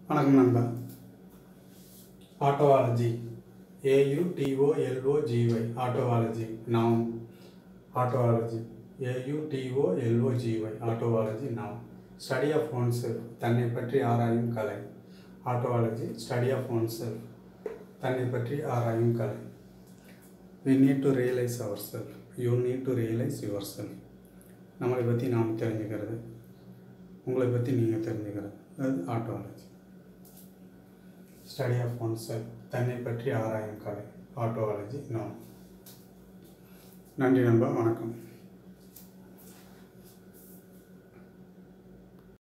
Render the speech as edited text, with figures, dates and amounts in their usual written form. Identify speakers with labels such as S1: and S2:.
S1: வணக்கம் நண்பா. Autology, AUTOLOGY, autology noun. Autology, AUTOLOGY, autology noun. Study of oneself, தன்னை பற்றி ஆராயும் கலை. Autology, study of oneself, தன்னை பற்றி ஆராயும் கலை. We need to realize ourselves. You need to realize yourself. நம்மளை பற்றி நாம் தெரிஞ்சுக்கிறது, உங்களை பற்றி நீங்கள் தெரிஞ்சுக்கிறது, அது autology. Study of oneself, தன்னை பற்றி ஆராயும் கலை. ஆட்டோவாலஜி நவுன். நன்றி நண்பா, வணக்கம்.